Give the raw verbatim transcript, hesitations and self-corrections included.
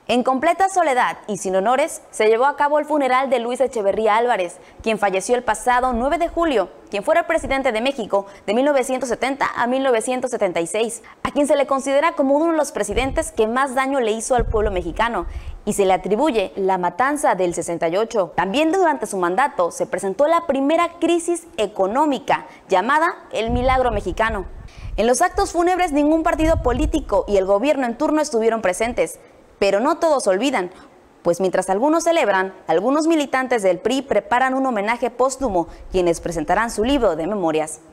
En completa soledad y sin honores, se llevó a cabo el funeral de Luis Echeverría Álvarez, quien falleció el pasado nueve de julio, quien fuera presidente de México de mil novecientos setenta a mil novecientos setenta y seis, a quien se le considera como uno de los presidentes que más daño le hizo al pueblo mexicano, y se le atribuye la matanza del sesenta y ocho. También durante su mandato se presentó la primera crisis económica, llamada el Milagro Mexicano. En los actos fúnebres ningún partido político y el gobierno en turno estuvieron presentes. Pero no todos olvidan, pues mientras algunos celebran, algunos militantes del P R I preparan un homenaje póstumo, quienes presentarán su libro de memorias.